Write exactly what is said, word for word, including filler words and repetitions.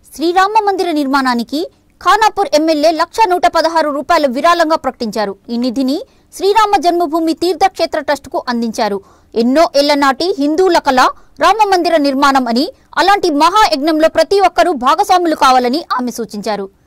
శ్రీ రామ మందిర నిర్మాణానికి ఖానాపూర్ ఎమ్మెల్యే లక్ష నూట పదహారు రూపాయల విరాళంగా ప్రకటించారు. ఈ నిధిని శ్రీరామ జన్మభూమి తీర్థక్షేత్ర ట్రస్టుకు అందించారు. ఎన్నో ఏళ్ల నాటి హిందువుల కళ రామ మందిర నిర్మాణం అని, అలాంటి మహాయజ్ఞంలో ప్రతి ఒక్కరూ భాగస్వాములు కావాలని ఆమె సూచించారు.